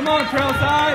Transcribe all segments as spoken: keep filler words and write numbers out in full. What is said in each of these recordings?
Come on, Trailside.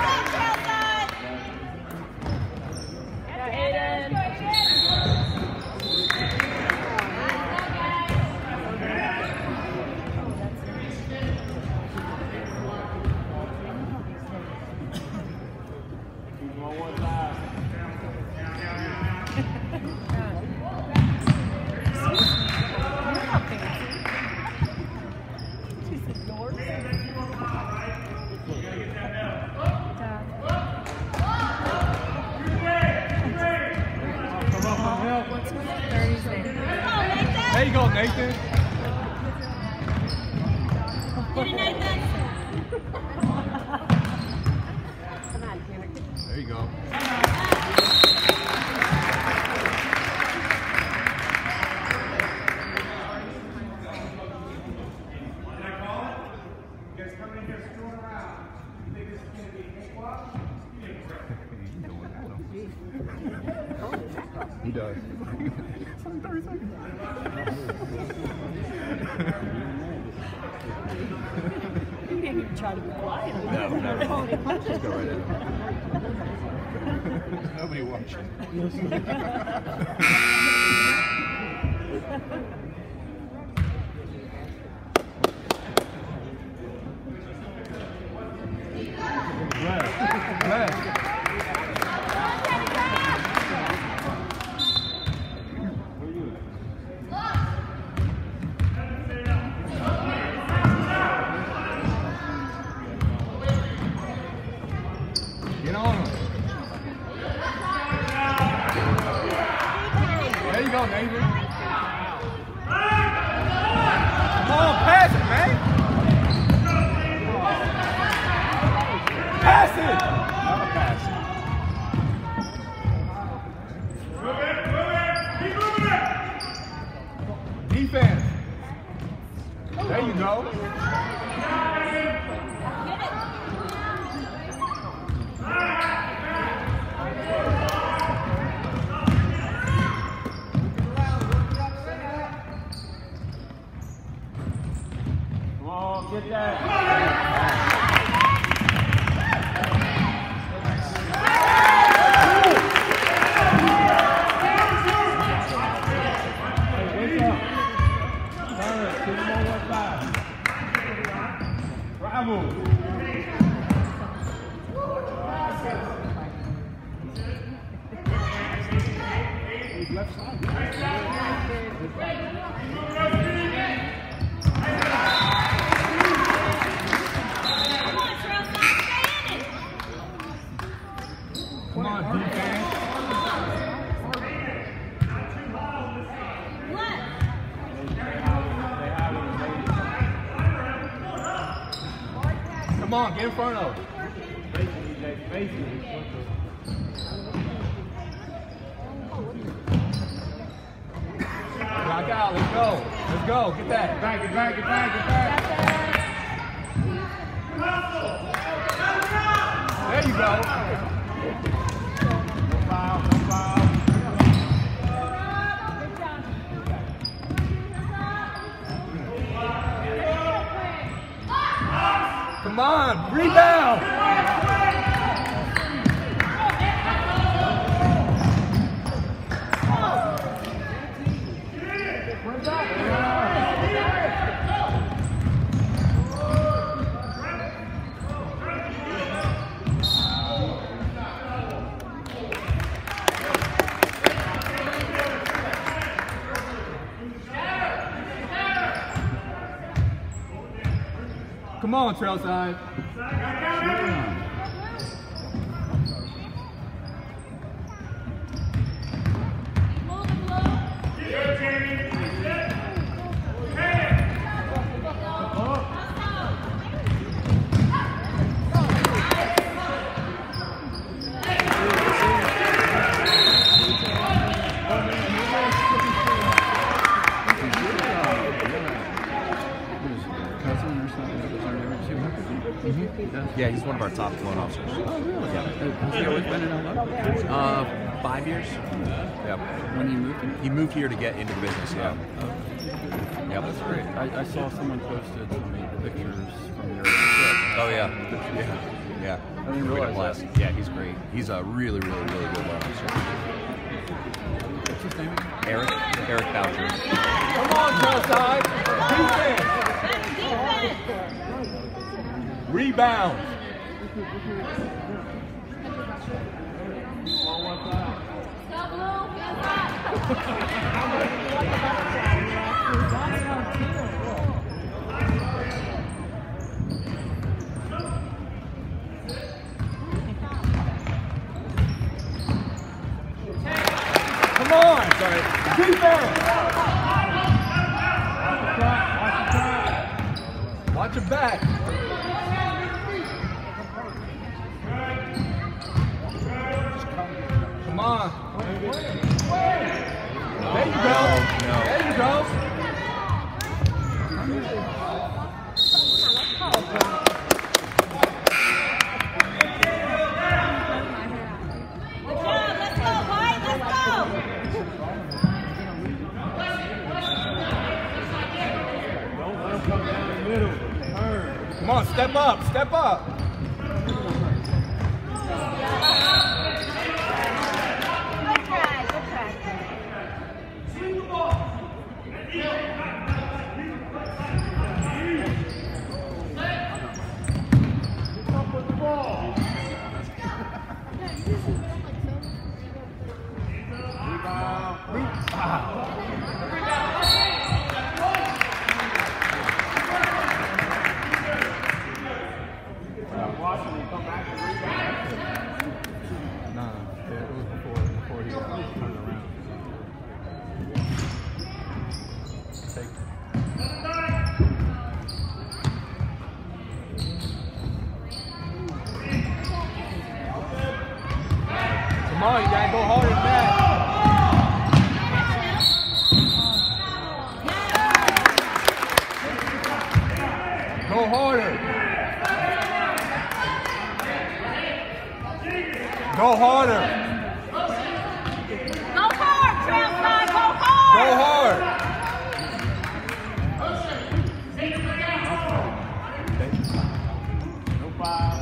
There you go, Nathan. Get it, Nathan. There you go. He does. thirty seconds. You didn't even try to be quiet. No, never. Just go right in. There's nobody watching. Red. Red. Get on him. There you go, Nathan. Come on, pass it, man. Pass it. Not a pass. Move it, move it. Keep moving it. Defense. There you go. Get that. Bravo. Left side. Come on, defense. What? Come on, get in front of him. Knock out, let's go. Let's go, get that. Get back, get back, get back, get back. There you go. No foul, no foul. Come on, rebound. Come on, Trailside. Mm-hmm. Yeah, he's one of our top loan officers. Oh, really? Yeah. Has he always been in L A? Uh, five years. Yeah. When you moved here? He moved here to get into the business. Yeah. Oh. Yeah, That's great. I, I saw someone posted some pictures from your trip. Oh yeah, yeah, yeah. I didn't realize Blast. that. Yeah, he's great. He's a really, really, really good loan officer. What's his name again? Eric, Eric Boucher. Come on, Trailside. Defense. Rebound. Come on! Sorry. Defense! Watch your back. Come on. There you go. No. There you go. Come on, step up, step up. Good try, good try. Come on, you gotta go harder than that. Go harder. Go harder. Go hard, Trailside, go hard! Go hard. No foul.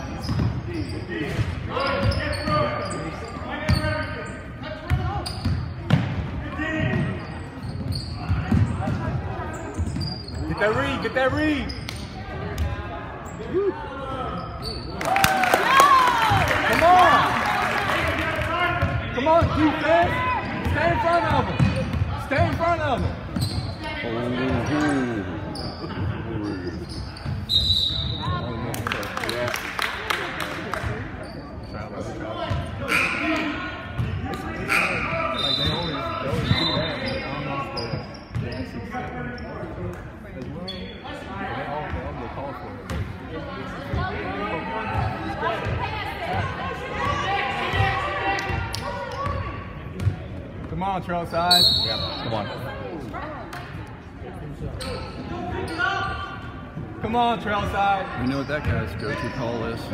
Get that read, get that read. Come on. Come on, defense. Stay in front of him. Stay in front of him. Like they always, they always do that. I don't know if they actually say it as well. They all, they all get called for it. Come on, Trailside. Yeah, come on. Come on, Trailside. We know what that guy's go-to call is.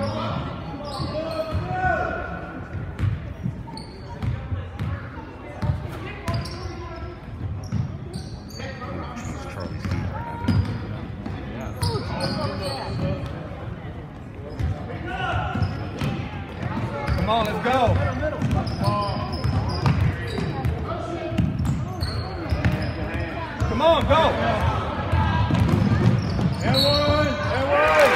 Come on, let's go. Come on, go. And one, and one.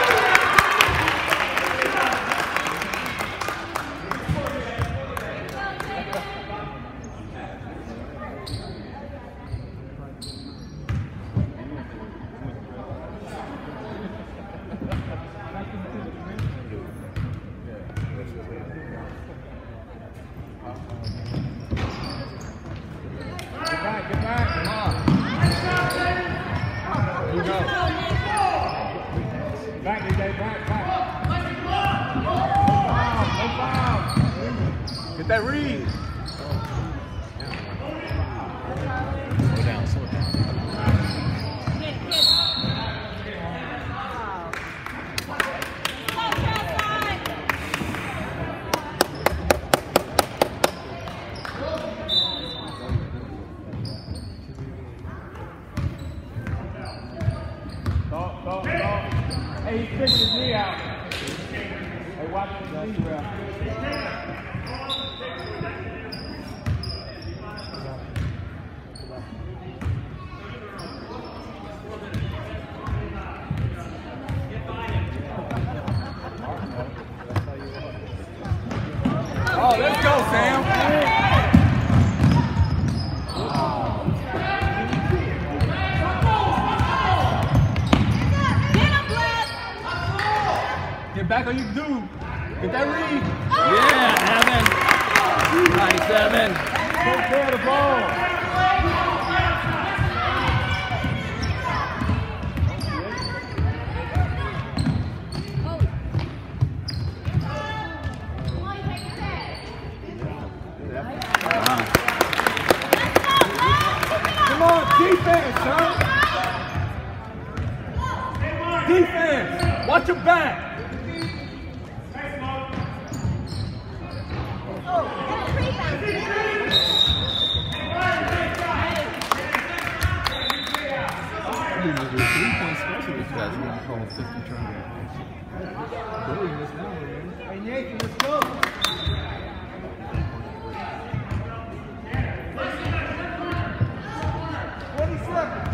Get back, get back, come on. Here we go. Back, D J, back, back. No foul, no foul. Get that read. Slow down, slow down. Stop, stop, stop. Hey, he's kicking his knee out. Oh, let's go, Sam. Get back on your dude. Get that read. Yeah, Evan. Nice, Evan. Take care of the ball. Come on, defense, son. Defense. Watch your back. Three-point special this guy's going to call fifty turnovers. Hey, Nathan, let's go. twenty-seven.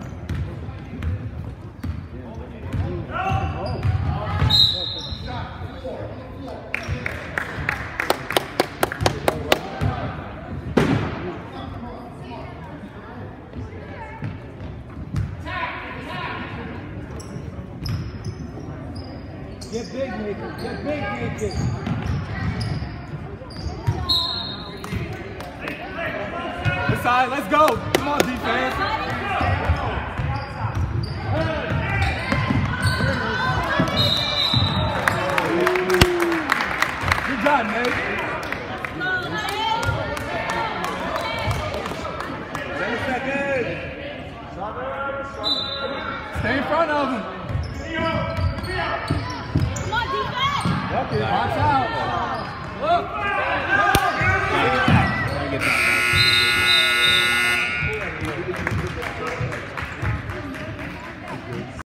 Get big, Nathan. Get big, Nathan. This side, let's go. Come on, defense. Good job, Nate. Ten seconds. Stay in front of him. Watch out. Look.